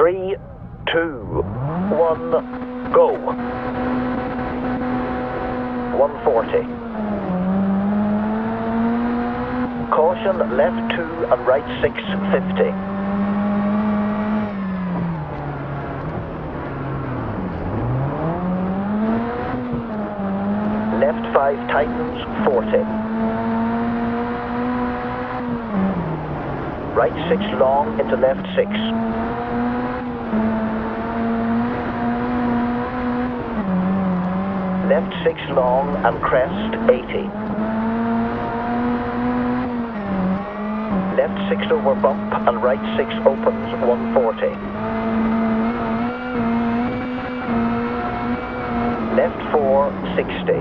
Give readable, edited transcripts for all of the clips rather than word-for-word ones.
3, 2, 1, go. 140. Caution, left 2 and right 650. Left 5 tightens 40. Right 6 long into left 6. Left 6 long and crest 80. Left 6 over bump and right 6 opens 140. Left 4 60.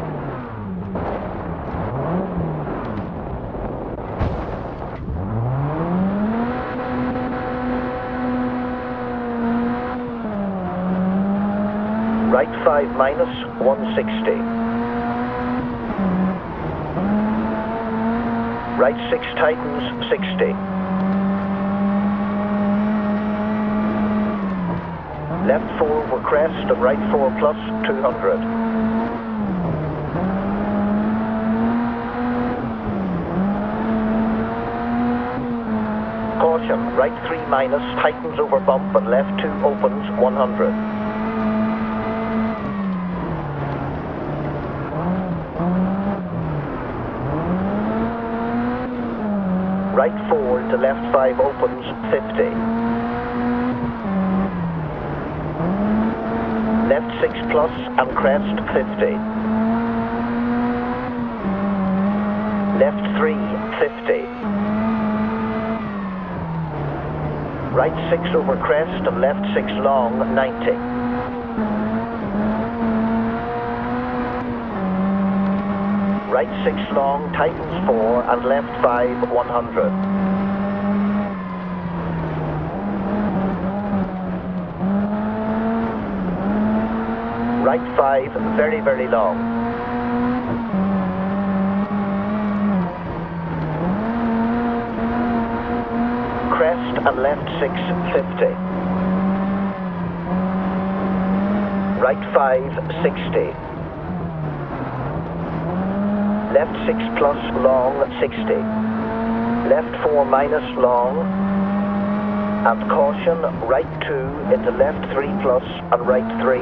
Right 5 minus 160. Right 6 tightens 60. Left 4 over crest and right 4 plus 200. Caution, right 3 minus tightens over bump and left 2 opens 100. Right 4 into left 5 opens 50. Left 6 plus and crest 50. Left 3 50. Right 6 over crest and left 6 long 90. Right 6 long, tightens 4 and left 5 100. Right 5 very, very long. Crest and left 6 50. Right 5 60. Left 6 plus long 60. Left 4 minus long. And caution, right 2 into left 3 plus and right 3.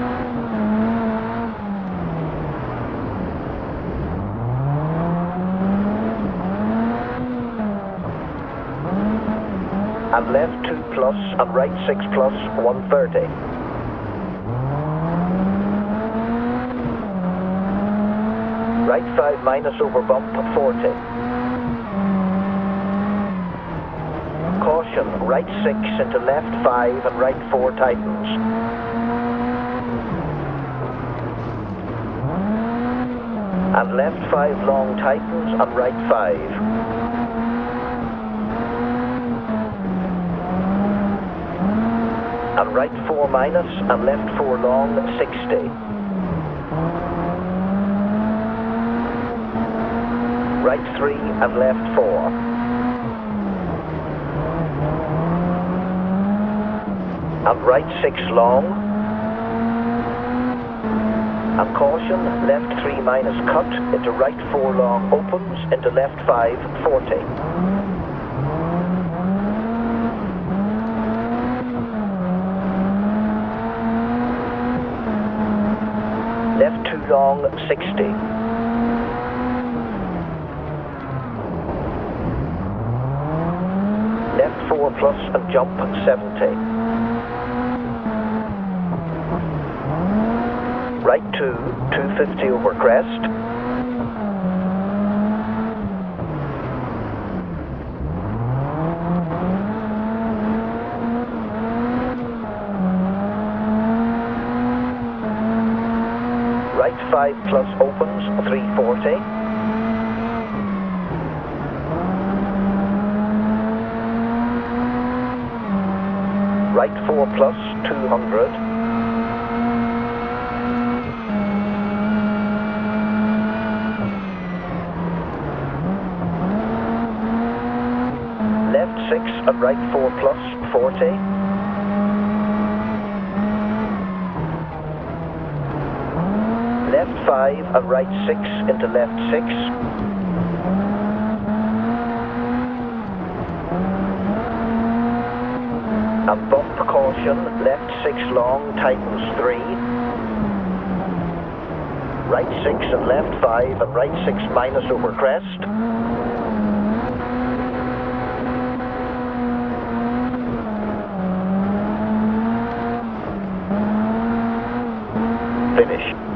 And left 2 plus and right 6 plus 130. Right 5 minus over bump 40. Caution, right 6 into left 5 and right 4 tightens. And left 5 long tightens and right 5. And right 4 minus and left 4 long 60. Right 3 and left 4. And right 6 long. And caution, left 3 minus cut into right 4 long opens into left 5 40. Left 2 long 60. Left 4 plus and jump 70. Right 2, 250 over crest. Right 5 plus opens 340. Right 4 plus 200. Left 6 and right 4 plus 40. left 5 and right 6 into left 6. And bump caution, left 6 long, tightens 3. Right 6 and left 5 and right 6 minus over crest. Finish.